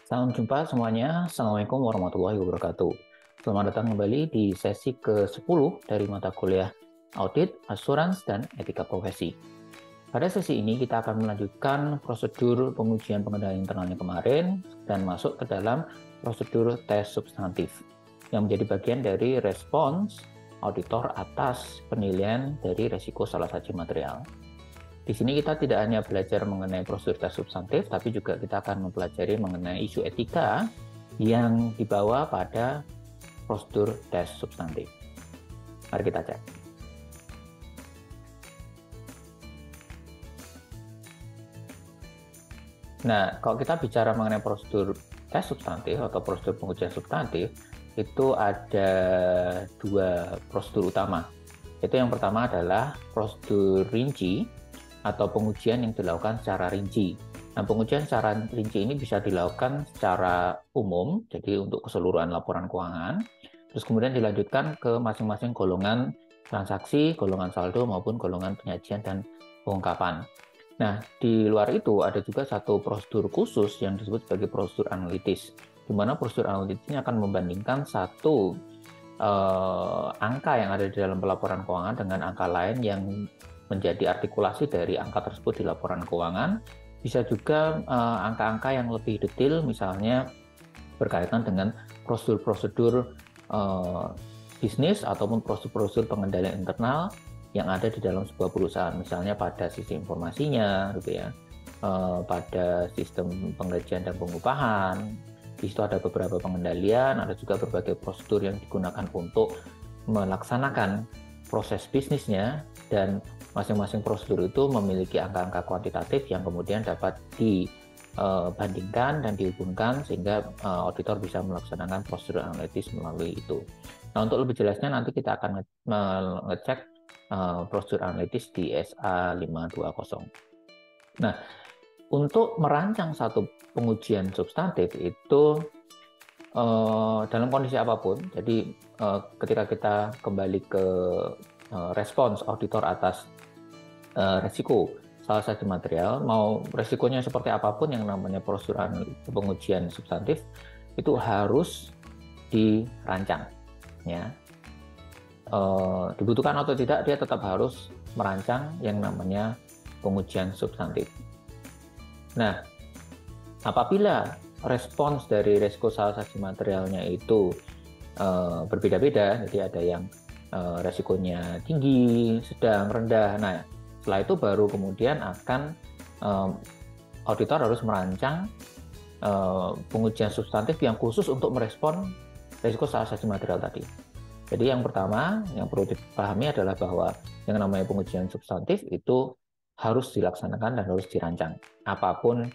Salam jumpa semuanya. Assalamualaikum warahmatullahi wabarakatuh. Selamat datang kembali di sesi ke-10 dari mata kuliah Audit, Assurance, dan Etika Profesi. Pada sesi ini kita akan melanjutkan prosedur pengujian pengendalian internalnya kemarin dan masuk ke dalam prosedur tes substantif yang menjadi bagian dari respons auditor atas penilaian dari resiko salah satu material. Di sini kita tidak hanya belajar mengenai prosedur tes substantif, tapi juga kita akan mempelajari mengenai isu etika yang dibawa pada prosedur tes substantif. Mari kita cek. Nah, kalau kita bicara mengenai prosedur tes substantif atau prosedur pengujian substantif, itu ada dua prosedur utama. Itu yang pertama adalah prosedur rinci, atau pengujian yang dilakukan secara rinci. Nah, pengujian secara rinci ini bisa dilakukan secara umum, jadi untuk keseluruhan laporan keuangan, terus kemudian dilanjutkan ke masing-masing golongan transaksi, golongan saldo, maupun golongan penyajian dan pengungkapan. Nah, di luar itu ada juga satu prosedur khusus yang disebut sebagai prosedur analitis, di mana prosedur analitis ini akan membandingkan satu angka yang ada di dalam pelaporan keuangan dengan angka lain yang menjadi artikulasi dari angka tersebut di laporan keuangan. Bisa juga angka-angka yang lebih detail, misalnya berkaitan dengan prosedur-prosedur bisnis ataupun prosedur-prosedur pengendalian internal yang ada di dalam sebuah perusahaan, misalnya pada sisi informasinya, gitu ya, pada sistem penggajian dan pengupahan. Di situ ada beberapa pengendalian, ada juga berbagai prosedur yang digunakan untuk melaksanakan proses bisnisnya, dan masing-masing prosedur itu memiliki angka-angka kuantitatif yang kemudian dapat dibandingkan dan dihubungkan sehingga auditor bisa melaksanakan prosedur analitis melalui itu. Nah, untuk lebih jelasnya nanti kita akan mengecek prosedur analitis di SA 520. Nah, untuk merancang satu pengujian substantif itu dalam kondisi apapun, jadi ketika kita kembali ke respons auditor atas resiko salah satu material, mau resikonya seperti apapun, yang namanya prosedur pengujian substantif itu harus dirancang, ya. Dibutuhkan atau tidak, dia tetap harus merancang yang namanya pengujian substantif. Nah, apabila respons dari resiko salah satu materialnya itu berbeda-beda, jadi ada yang resikonya tinggi, sedang, rendah. Nah, setelah itu baru kemudian akan auditor harus merancang pengujian substantif yang khusus untuk merespon resiko salah satu material tadi. Jadi yang pertama yang perlu dipahami adalah bahwa yang namanya pengujian substantif itu harus dilaksanakan dan harus dirancang, apapun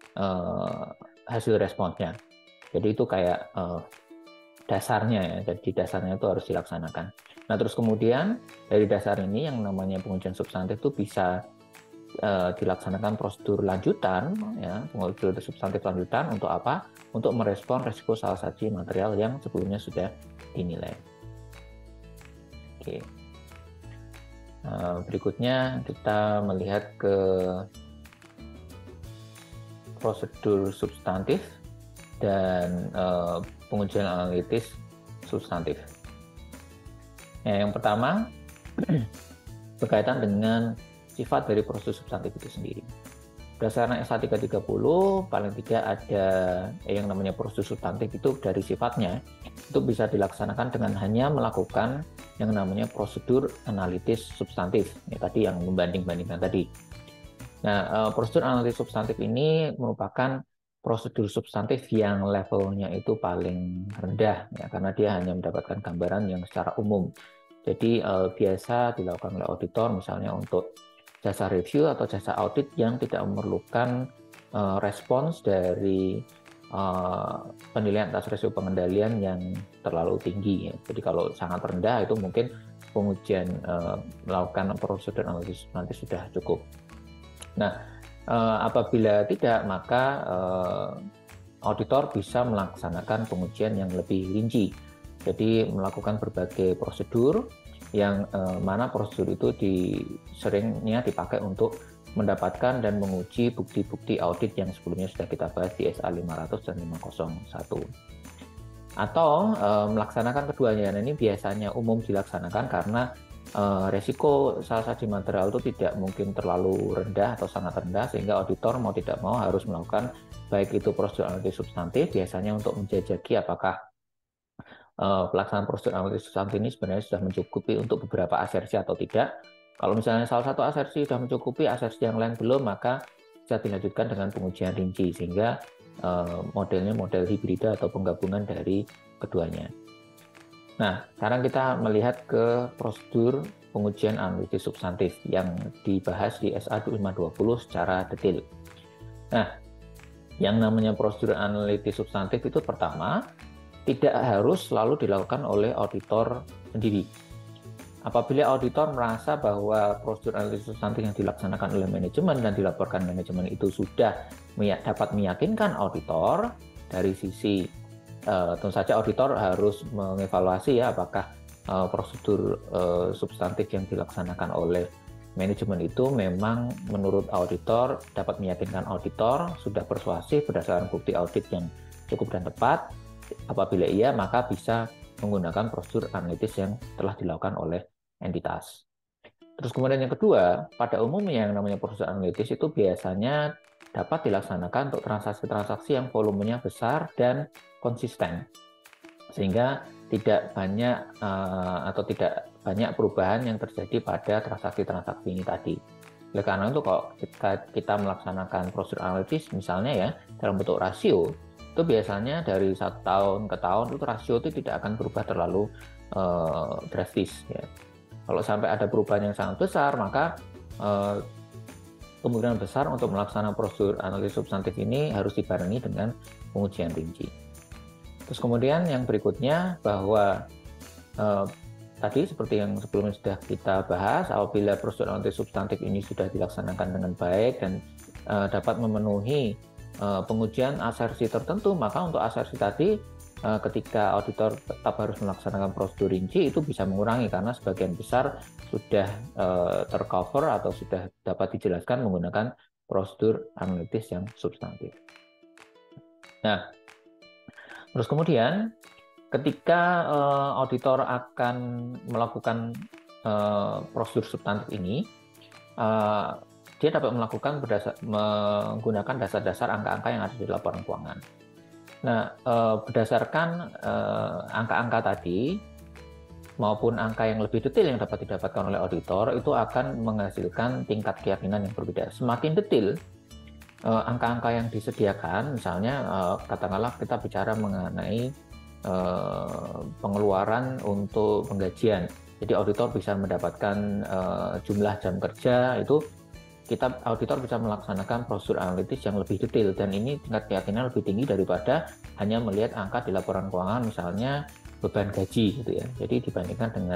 hasil responsnya. Jadi itu kayak dasarnya, ya. Jadi dasarnya itu harus dilaksanakan. Nah, terus kemudian dari dasar ini yang namanya pengujian substantif itu bisa dilaksanakan prosedur lanjutan, ya, prosedur substantif lanjutan untuk apa? Untuk merespon resiko salah satu material yang sebelumnya sudah dinilai. Oke. Berikutnya kita melihat ke prosedur substantif dan pengujian analitis substantif. Ya, yang pertama berkaitan dengan sifat dari prosedur substantif itu sendiri. Berdasarkan SA 330, paling tidak ada yang namanya prosedur substantif itu dari sifatnya itu bisa dilaksanakan dengan hanya melakukan yang namanya prosedur analitis substantif, ya, tadi yang membanding-bandingkan tadi. Nah, prosedur analitis substantif ini merupakan prosedur substantif yang levelnya itu paling rendah, ya, karena dia hanya mendapatkan gambaran yang secara umum. Jadi biasa dilakukan oleh auditor misalnya untuk jasa review atau jasa audit yang tidak memerlukan respons dari penilaian atas resiko pengendalian yang terlalu tinggi, ya. Jadi kalau sangat rendah itu mungkin pengujian melakukan prosedur analisis nanti sudah cukup. Nah, apabila tidak, maka auditor bisa melaksanakan pengujian yang lebih rinci. Jadi melakukan berbagai prosedur yang mana prosedur itu seringnya dipakai untuk mendapatkan dan menguji bukti-bukti audit yang sebelumnya sudah kita bahas di SA 500 dan 501. Atau melaksanakan keduanya. Nah, ini biasanya umum dilaksanakan karena resiko salah satu material itu tidak mungkin terlalu rendah atau sangat rendah, sehingga auditor mau tidak mau harus melakukan baik itu prosedur analisis substantif, biasanya untuk menjajaki apakah pelaksanaan prosedur analisis substantif ini sebenarnya sudah mencukupi untuk beberapa asersi atau tidak. Kalau misalnya salah satu asersi sudah mencukupi, asersi yang lain belum, maka bisa dilanjutkan dengan pengujian rinci, sehingga modelnya model hibrida atau penggabungan dari keduanya. Nah, sekarang kita melihat ke prosedur pengujian analisis substantif yang dibahas di SA 520 secara detail. Nah, yang namanya prosedur analisis substantif itu pertama, tidak harus selalu dilakukan oleh auditor sendiri. Apabila auditor merasa bahwa prosedur analisis substantif yang dilaksanakan oleh manajemen dan dilaporkan manajemen itu sudah dapat meyakinkan auditor, dari sisi tentu saja auditor harus mengevaluasi ya apakah prosedur substantif yang dilaksanakan oleh manajemen itu memang menurut auditor dapat meyakinkan auditor, sudah persuasif berdasarkan bukti audit yang cukup dan tepat. Apabila iya, maka bisa menggunakan prosedur analitis yang telah dilakukan oleh entitas. Terus kemudian yang kedua, pada umumnya yang namanya prosedur analitis itu biasanya dapat dilaksanakan untuk transaksi-transaksi yang volumenya besar dan konsisten, sehingga tidak banyak tidak banyak perubahan yang terjadi pada transaksi-transaksi ini tadi. Oleh karena itu, kalau kita melaksanakan prosedur analitis misalnya ya dalam bentuk rasio, itu biasanya dari 1 tahun ke tahun itu rasio itu tidak akan berubah terlalu drastis ya. Kalau sampai ada perubahan yang sangat besar, maka kemungkinan besar untuk melaksanakan prosedur analisis substantif ini harus dibarengi dengan pengujian rinci. Terus kemudian yang berikutnya bahwa tadi seperti yang sebelumnya sudah kita bahas, apabila prosedur analisis substantif ini sudah dilaksanakan dengan baik dan dapat memenuhi pengujian asersi tertentu, maka untuk asersi tadi ketika auditor tetap harus melaksanakan prosedur rinci itu bisa mengurangi karena sebagian besar sudah tercover atau sudah dapat dijelaskan menggunakan prosedur analitis yang substantif. Nah, terus kemudian ketika auditor akan melakukan prosedur substantif ini, dia dapat melakukan menggunakan dasar-dasar angka-angka yang ada di laporan keuangan. Nah, berdasarkan angka-angka tadi maupun angka yang lebih detail yang dapat didapatkan oleh auditor, itu akan menghasilkan tingkat keyakinan yang berbeda. Semakin detail angka-angka yang disediakan, misalnya katakanlah kita bicara mengenai pengeluaran untuk penggajian. Jadi auditor bisa mendapatkan jumlah jam kerja, itu auditor bisa melaksanakan prosedur analitis yang lebih detail, dan ini tingkat keyakinan lebih tinggi daripada hanya melihat angka di laporan keuangan, misalnya beban gaji gitu ya. Jadi dibandingkan dengan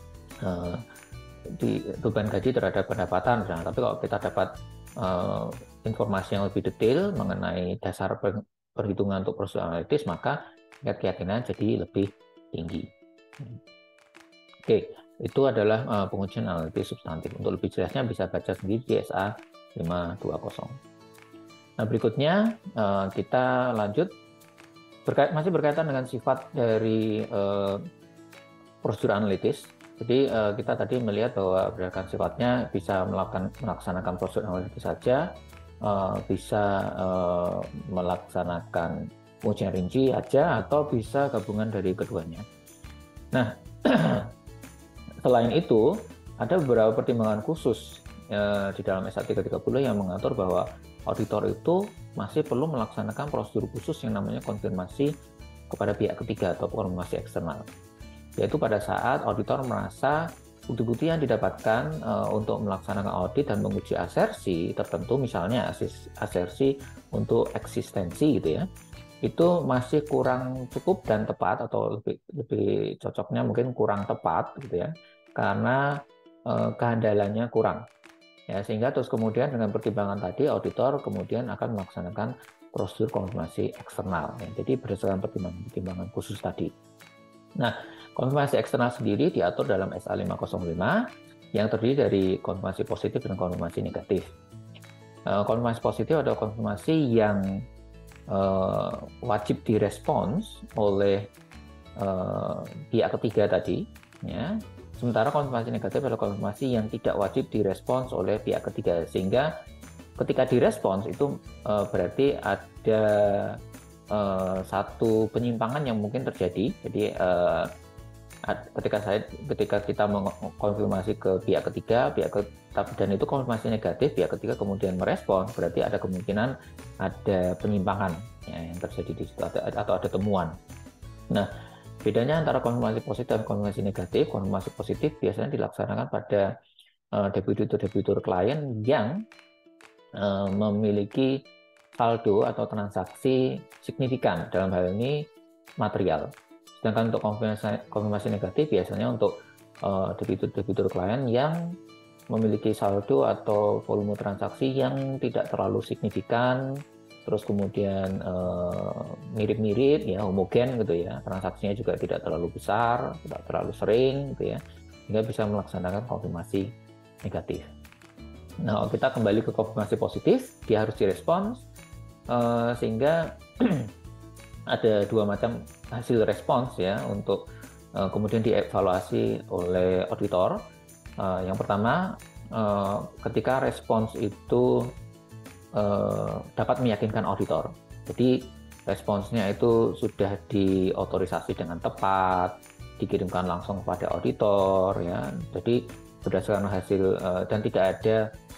beban gaji terhadap pendapatan misalnya. Tapi kalau kita dapat informasi yang lebih detail mengenai dasar perhitungan untuk prosedur analitis, maka tingkat keyakinan jadi lebih tinggi. Oke. Itu adalah pengujian analitis substantif. Untuk lebih jelasnya bisa baca sendiri di SA 520. Nah, berikutnya kita lanjut masih berkaitan dengan sifat dari prosedur analitis. Jadi kita tadi melihat bahwa berdasarkan sifatnya bisa melaksanakan prosedur analitis saja, bisa melaksanakan pengujian rinci aja, atau bisa gabungan dari keduanya. Nah, selain itu, ada beberapa pertimbangan khusus di dalam SA 330 yang mengatur bahwa auditor itu masih perlu melaksanakan prosedur khusus yang namanya konfirmasi kepada pihak ketiga atau konfirmasi eksternal. Yaitu pada saat auditor merasa bukti-bukti yang didapatkan untuk melaksanakan audit dan menguji asersi tertentu, misalnya asersi untuk eksistensi gitu ya, itu masih kurang cukup dan tepat, atau lebih cocoknya mungkin kurang tepat gitu ya, karena kehandalannya kurang ya, sehingga terus kemudian dengan pertimbangan tadi auditor kemudian akan melaksanakan prosedur konfirmasi eksternal ya. Jadi berdasarkan pertimbangan khusus tadi. Nah, konfirmasi eksternal sendiri diatur dalam SA 505 yang terdiri dari konfirmasi positif dan konfirmasi negatif. Konfirmasi positif adalah konfirmasi yang wajib direspons oleh pihak ketiga tadi, ya. Sementara konfirmasi negatif adalah konfirmasi yang tidak wajib direspons oleh pihak ketiga, sehingga ketika direspons itu berarti ada satu penyimpangan yang mungkin terjadi. Jadi ketika kita mengkonfirmasi ke pihak ketiga, dan itu konfirmasi negatif, pihak ketiga kemudian merespon, berarti ada kemungkinan ada penyimpangan ya, yang terjadi di situ atau ada temuan. Nah, bedanya antara konfirmasi positif dan konfirmasi negatif, konfirmasi positif biasanya dilaksanakan pada debitur klien yang memiliki saldo atau transaksi signifikan, dalam hal ini material. Sedangkan untuk konfirmasi negatif biasanya untuk debitur klien yang memiliki saldo atau volume transaksi yang tidak terlalu signifikan, terus kemudian mirip-mirip ya, homogen gitu ya, transaksinya juga tidak terlalu besar, tidak terlalu sering gitu ya, sehingga bisa melaksanakan konfirmasi negatif. Nah, kita kembali ke konfirmasi positif, dia harus direspons sehingga ada dua macam hasil respons ya untuk kemudian dievaluasi oleh auditor. Yang pertama, ketika respons itu dapat meyakinkan auditor. Jadi responsnya itu sudah diotorisasi dengan tepat, dikirimkan langsung kepada auditor ya. Jadi berdasarkan hasil dan tidak ada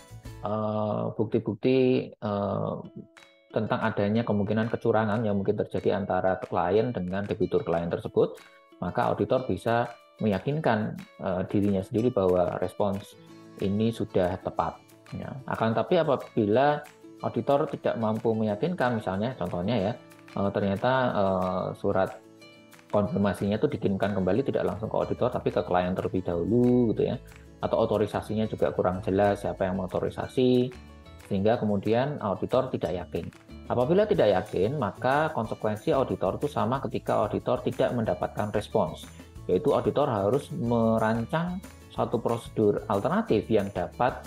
bukti-bukti tentang adanya kemungkinan kecurangan yang mungkin terjadi antara klien dengan debitur klien tersebut, maka auditor bisa meyakinkan dirinya sendiri bahwa respons ini sudah tepat. Ya. Akan tapi apabila auditor tidak mampu meyakinkan, misalnya contohnya ya, ternyata surat konfirmasinya itu dikirimkan kembali tidak langsung ke auditor tapi ke klien terlebih dahulu gitu ya, atau otorisasinya juga kurang jelas siapa yang mengotorisasi, sehingga kemudian auditor tidak yakin. Apabila tidak yakin, maka konsekuensi auditor itu sama ketika auditor tidak mendapatkan respons, yaitu auditor harus merancang satu prosedur alternatif yang dapat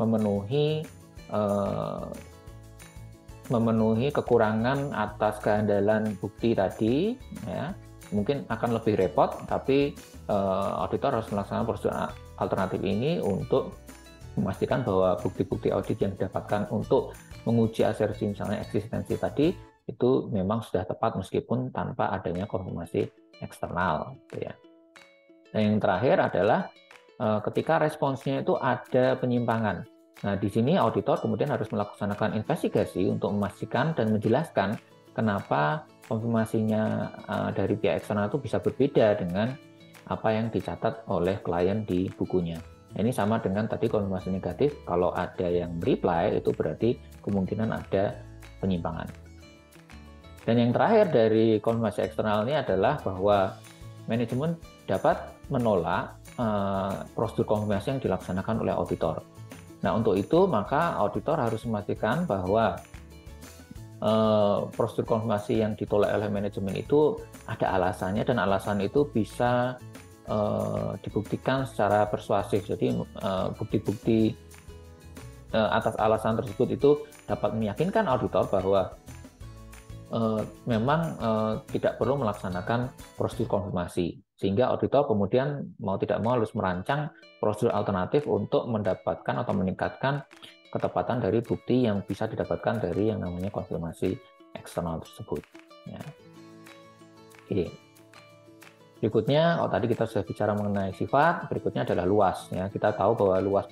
memenuhi kekurangan atas kehandalan bukti tadi ya. Mungkin akan lebih repot, tapi auditor harus melaksanakan prosedur alternatif ini untuk memastikan bahwa bukti-bukti audit yang didapatkan untuk menguji asersi misalnya eksistensi tadi itu memang sudah tepat meskipun tanpa adanya konfirmasi eksternal gitu ya. Nah, yang terakhir adalah ketika responsnya itu ada penyimpangan. Nah, di sini auditor kemudian harus melaksanakan investigasi untuk memastikan dan menjelaskan kenapa konfirmasinya dari pihak eksternal itu bisa berbeda dengan apa yang dicatat oleh klien di bukunya. Ini sama dengan tadi konfirmasi negatif, kalau ada yang reply itu berarti kemungkinan ada penyimpangan. Dan yang terakhir dari konfirmasi eksternal ini adalah bahwa manajemen dapat menolak prosedur konfirmasi yang dilaksanakan oleh auditor. Nah, untuk itu maka auditor harus memastikan bahwa prosedur konfirmasi yang ditolak oleh manajemen itu ada alasannya dan alasan itu bisa dibuktikan secara persuasif. Jadi bukti-bukti atas alasan tersebut itu dapat meyakinkan auditor bahwa memang tidak perlu melaksanakan prosedur konfirmasi, sehingga auditor kemudian mau tidak mau harus merancang prosedur alternatif untuk mendapatkan atau meningkatkan ketepatan dari bukti yang bisa didapatkan dari yang namanya konfirmasi eksternal tersebut. Ya. Oke. Berikutnya, tadi kita sudah bicara mengenai sifat, berikutnya adalah luas. Ya. Kita tahu bahwa luas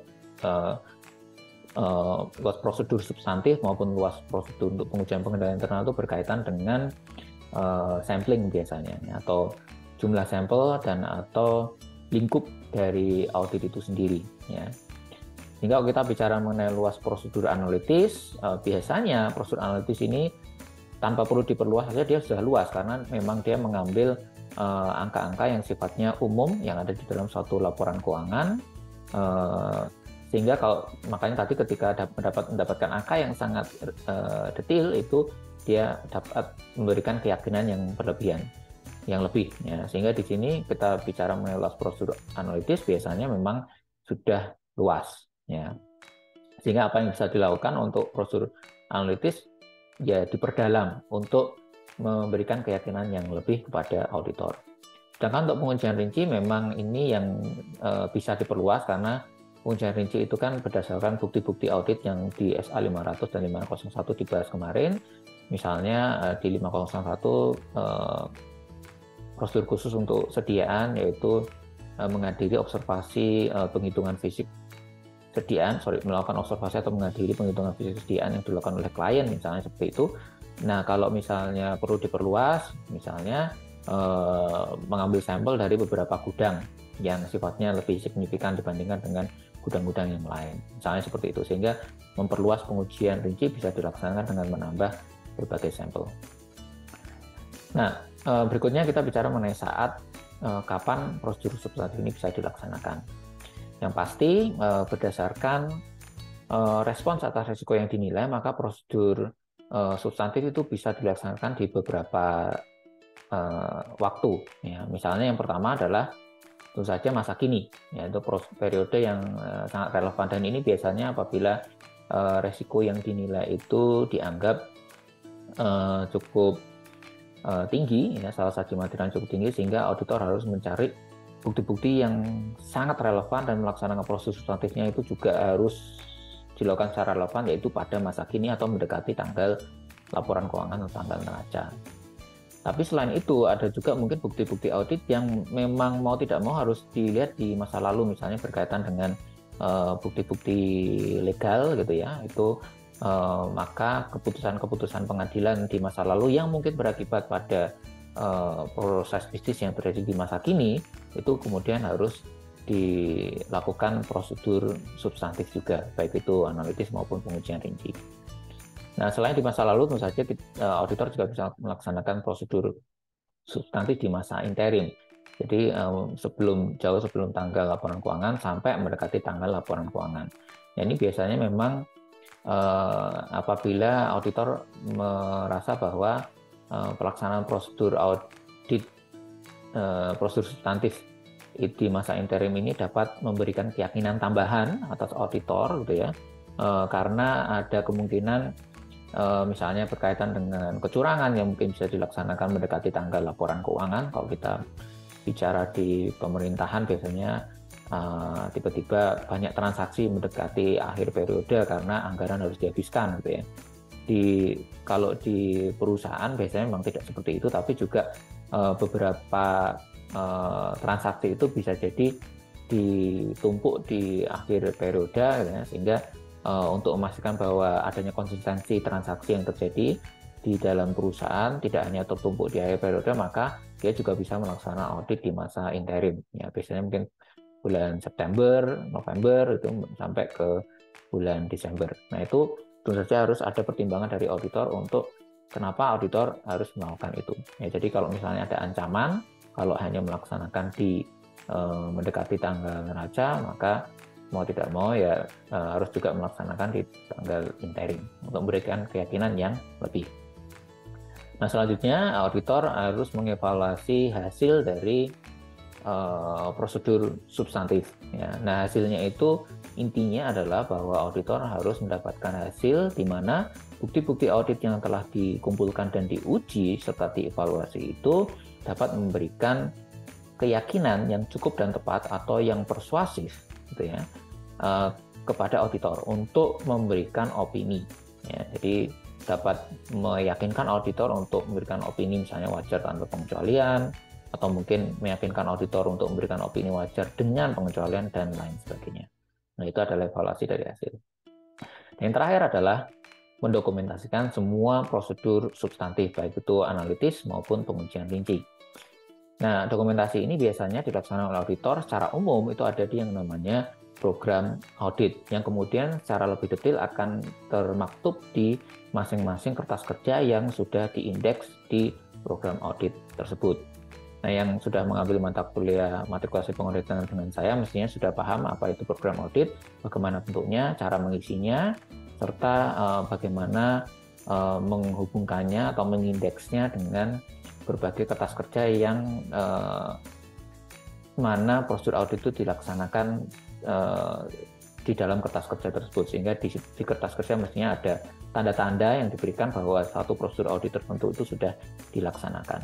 prosedur substantif maupun luas prosedur untuk pengujian pengendalian internal itu berkaitan dengan sampling biasanya, ya, atau jumlah sampel dan atau lingkup dari audit itu sendiri. Ya. Sehingga kalau kita bicara mengenai luas prosedur analitis, biasanya prosedur analitis ini tanpa perlu diperluas saja dia sudah luas karena memang dia mengambil angka-angka yang sifatnya umum yang ada di dalam suatu laporan keuangan, sehingga makanya tadi ketika mendapatkan angka yang sangat detail itu dia dapat memberikan keyakinan yang berlebihan, yang lebih ya. Sehingga di sini kita bicara mengenai luas prosedur analitis biasanya memang sudah luas ya. Sehingga apa yang bisa dilakukan untuk prosedur analitis ya diperdalam untuk memberikan keyakinan yang lebih kepada auditor. Sedangkan untuk pengujian rinci memang ini yang bisa diperluas karena pengujian rinci itu kan berdasarkan bukti-bukti audit yang di SA 500 dan 501 dibahas kemarin. Misalnya di 501 prosedur khusus untuk sediaan yaitu menghadiri observasi penghitungan fisik melakukan observasi atau menghadiri penghitungan fisik sediaan yang dilakukan oleh klien misalnya seperti itu. Nah, kalau misalnya perlu diperluas, misalnya mengambil sampel dari beberapa gudang yang sifatnya lebih signifikan dibandingkan dengan gudang-gudang yang lain. Misalnya seperti itu, sehingga memperluas pengujian rinci bisa dilaksanakan dengan menambah berbagai sampel. Nah, berikutnya kita bicara mengenai saat kapan prosedur substantif ini bisa dilaksanakan. Yang pasti berdasarkan respons atas risiko yang dinilai, maka prosedur substantif itu bisa dilaksanakan di beberapa waktu. Ya, misalnya yang pertama adalah tentu saja masa kini, yaitu periode yang sangat relevan, dan ini biasanya apabila risiko yang dinilai itu dianggap cukup tinggi, ya, salah satu material cukup tinggi, sehingga auditor harus mencari bukti-bukti yang sangat relevan dan melaksanakan proses substantifnya itu juga harus dilakukan secara relevan, yaitu pada masa kini atau mendekati tanggal laporan keuangan atau tanggal neraca. Tapi selain itu ada juga mungkin bukti-bukti audit yang memang mau tidak mau harus dilihat di masa lalu, misalnya berkaitan dengan bukti-bukti legal gitu ya, itu maka keputusan-keputusan pengadilan di masa lalu yang mungkin berakibat pada proses bisnis yang terjadi di masa kini itu kemudian harus dilakukan prosedur substantif juga, baik itu analitis maupun pengujian rinci. Nah, selain di masa lalu, tentu saja auditor juga bisa melaksanakan prosedur substantif di masa interim. Jadi jauh sebelum tanggal laporan keuangan sampai mendekati tanggal laporan keuangan. Nah, ini biasanya memang apabila auditor merasa bahwa pelaksanaan prosedur audit prosedur substantif di masa interim ini dapat memberikan keyakinan tambahan atas auditor gitu ya, karena ada kemungkinan misalnya berkaitan dengan kecurangan yang mungkin bisa dilaksanakan mendekati tanggal laporan keuangan. Kalau kita bicara di pemerintahan biasanya tiba-tiba banyak transaksi mendekati akhir periode karena anggaran harus dihabiskan gitu ya. Kalau di perusahaan biasanya memang tidak seperti itu, tapi juga beberapa transaksi itu bisa jadi ditumpuk di akhir periode ya, sehingga untuk memastikan bahwa adanya konsistensi transaksi yang terjadi di dalam perusahaan tidak hanya tertumpuk di akhir periode, maka dia juga bisa melaksanakan audit di masa interim. Ya, biasanya mungkin bulan September, November itu sampai ke bulan Desember. Nah, itu tentu saja harus ada pertimbangan dari auditor untuk kenapa auditor harus melakukan itu. Ya, jadi kalau misalnya ada ancaman, kalau hanya melaksanakan di mendekati tanggal neraca, maka mau tidak mau ya harus juga melaksanakan di tanggal interim untuk memberikan keyakinan yang lebih. Nah, selanjutnya auditor harus mengevaluasi hasil dari prosedur substantif. Ya. Nah, hasilnya itu intinya adalah bahwa auditor harus mendapatkan hasil di mana bukti-bukti audit yang telah dikumpulkan dan diuji serta dievaluasi itu dapat memberikan keyakinan yang cukup dan tepat atau yang persuasif gitu ya, kepada auditor untuk memberikan opini. Ya, jadi dapat meyakinkan auditor untuk memberikan opini misalnya wajar tanpa pengecualian, atau mungkin meyakinkan auditor untuk memberikan opini wajar dengan pengecualian dan lain sebagainya. Nah, itu adalah evaluasi dari hasil. Yang terakhir adalah mendokumentasikan semua prosedur substantif, baik itu analitis maupun pengujian rinci. Nah, dokumentasi ini biasanya dilaksanakan oleh auditor secara umum itu ada di yang namanya program audit, yang kemudian secara lebih detail akan termaktub di masing-masing kertas kerja yang sudah diindeks di program audit tersebut. Nah, yang sudah mengambil mata kuliah matrikulasi pengauditan dengan saya mestinya sudah paham apa itu program audit, bagaimana bentuknya, cara mengisinya, serta bagaimana menghubungkannya atau mengindeksnya dengan berbagai kertas kerja yang mana prosedur audit itu dilaksanakan di dalam kertas kerja tersebut, sehingga di kertas kerja mestinya ada tanda-tanda yang diberikan bahwa satu prosedur audit tertentu itu sudah dilaksanakan.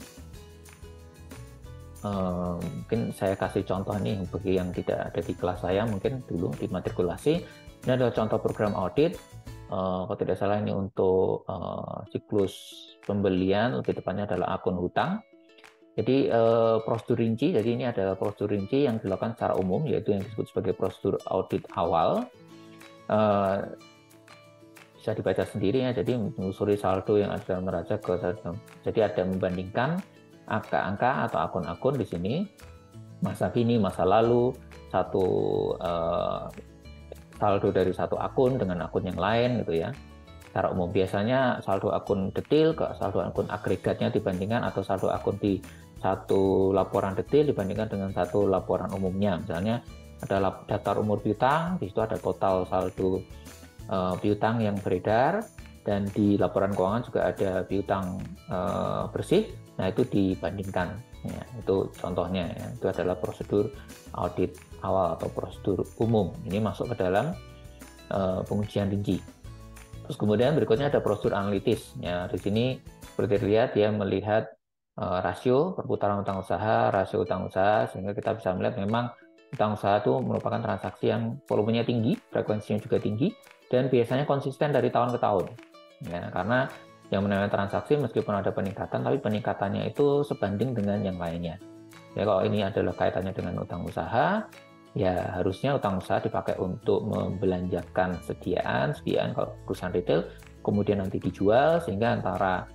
Mungkin saya kasih contoh nih bagi yang tidak ada di kelas saya, mungkin dulu di matrikulasi. Ini adalah contoh program audit, kalau tidak salah ini untuk siklus pembelian, lebih tepatnya adalah akun hutang. Jadi prosedur rinci, jadi ini adalah prosedur rinci yang dilakukan secara umum, yaitu yang disebut sebagai prosedur audit awal. Bisa dibaca sendiri ya, jadi menelusuri saldo yang ada dalam neraca ke saldo. Jadi ada membandingkan angka-angka atau akun-akun di sini, masa kini, masa lalu, satu saldo dari satu akun dengan akun yang lain gitu ya. Secara umum biasanya saldo akun detail ke saldo akun agregatnya dibandingkan, atau saldo akun di satu laporan detail dibandingkan dengan satu laporan umumnya. Misalnya ada daftar umur piutang, di situ ada total saldo piutang yang beredar, dan di laporan keuangan juga ada piutang bersih. Nah, itu dibandingkan. Ya, itu contohnya ya. Itu adalah prosedur audit awal atau prosedur umum. Ini masuk ke dalam pengujian rinci. Terus kemudian berikutnya ada prosedur analitis. Ya, di sini seperti dilihat dia melihat rasio perputaran utang usaha, rasio utang usaha, sehingga kita bisa melihat memang utang usaha itu merupakan transaksi yang volumenya tinggi, frekuensinya juga tinggi, dan biasanya konsisten dari tahun ke tahun. Ya, karena yang namanya transaksi meskipun ada peningkatan, tapi peningkatannya itu sebanding dengan yang lainnya. Ya, kalau ini adalah kaitannya dengan utang usaha, ya harusnya utang usaha dipakai untuk membelanjakan sediaan kalau perusahaan retail, kemudian nanti dijual, sehingga antara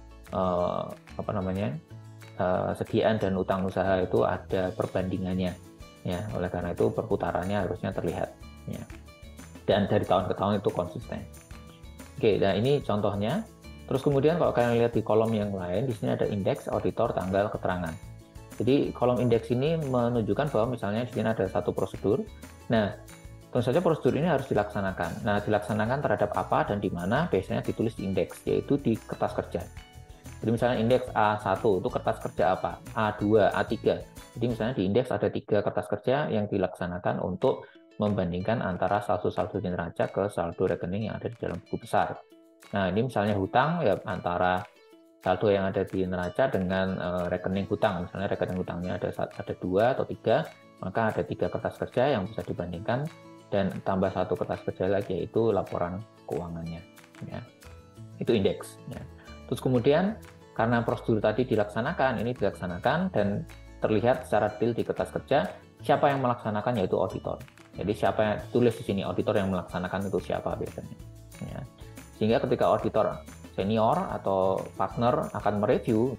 sediaan dan utang usaha itu ada perbandingannya. Ya, oleh karena itu perputarannya harusnya terlihat. Ya. Dan dari tahun ke tahun itu konsisten. Oke, nah ini contohnya. Terus kemudian kalau kalian lihat di kolom yang lain, di sini ada indeks, auditor, tanggal, keterangan. Jadi kolom indeks ini menunjukkan bahwa misalnya di sini ada satu prosedur. Nah, tentu saja prosedur ini harus dilaksanakan. Nah, dilaksanakan terhadap apa dan di mana biasanya ditulis di indeks, yaitu di kertas kerja. Jadi misalnya indeks A1 itu kertas kerja apa? A2, A3. Jadi misalnya di indeks ada 3 kertas kerja yang dilaksanakan untuk membandingkan antara saldo-saldo neraca ke saldo rekening yang ada di dalam buku besar. Nah, ini misalnya hutang ya antara saldo yang ada di neraca dengan rekening hutang. Misalnya rekening hutangnya ada 2 atau 3, maka ada 3 kertas kerja yang bisa dibandingkan, dan tambah 1 kertas kerja lagi yaitu laporan keuangannya. Ya. Itu indeks. Ya. Terus kemudian karena prosedur tadi dilaksanakan dan terlihat secara detail di kertas kerja, siapa yang melaksanakan yaitu auditor. Jadi siapa yang tulis di sini, auditor yang melaksanakan itu siapa biasanya. Ya. Sehingga ketika auditor senior atau partner akan mereview,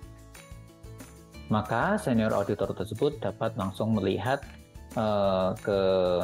maka senior auditor tersebut dapat langsung melihat ke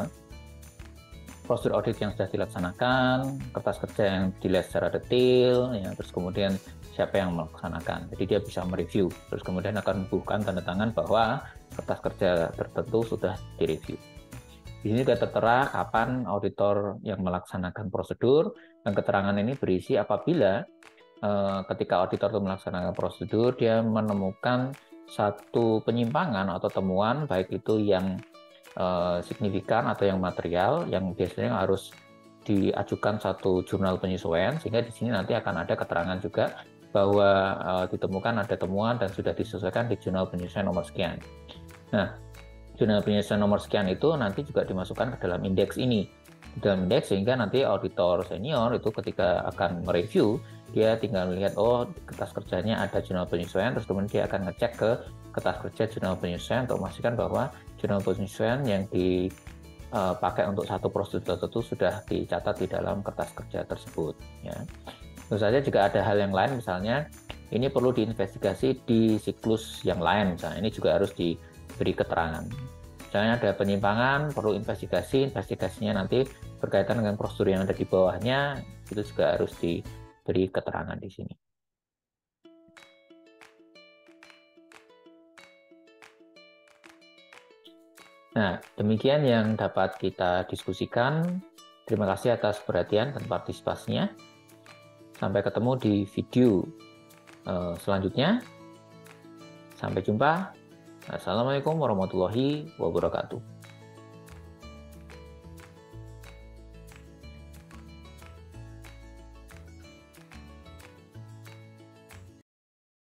prosedur audit yang sudah dilaksanakan, kertas kerja yang dilihat secara detail, ya, terus kemudian siapa yang melaksanakan. Jadi dia bisa mereview, terus kemudian akan membubuhkan tanda tangan bahwa kertas kerja tertentu sudah direview. Di sini sudah tertera kapan auditor yang melaksanakan prosedur, dan keterangan ini berisi apabila ketika auditor itu melaksanakan prosedur, dia menemukan satu penyimpangan atau temuan, baik itu yang signifikan atau yang material, yang biasanya harus diajukan satu jurnal penyesuaian, sehingga di sini nanti akan ada keterangan juga bahwa ditemukan ada temuan dan sudah disesuaikan di jurnal penyesuaian nomor sekian. Nah, jurnal penyesuaian nomor sekian itu nanti juga dimasukkan ke dalam indeks ini, dalam indeks, sehingga nanti auditor senior itu ketika akan mereview, dia tinggal melihat, oh kertas kerjanya ada jurnal penyesuaian, terus kemudian dia akan ngecek ke kertas kerja jurnal penyesuaian untuk memastikan bahwa jurnal penyesuaian yang dipakai untuk satu prosedur tertentu sudah dicatat di dalam kertas kerja tersebut. Ya. Tentu saja jika ada hal yang lain, misalnya ini perlu diinvestigasi di siklus yang lain, misalnya ini juga harus diberi keterangan. Misalnya ada penyimpangan, perlu investigasinya nanti berkaitan dengan prosedur yang ada di bawahnya, itu juga harus diberi keterangan di sini. Nah, demikian yang dapat kita diskusikan. Terima kasih atas perhatian dan partisipasinya. Sampai ketemu di video selanjutnya. Sampai jumpa. Assalamualaikum warahmatullahi wabarakatuh.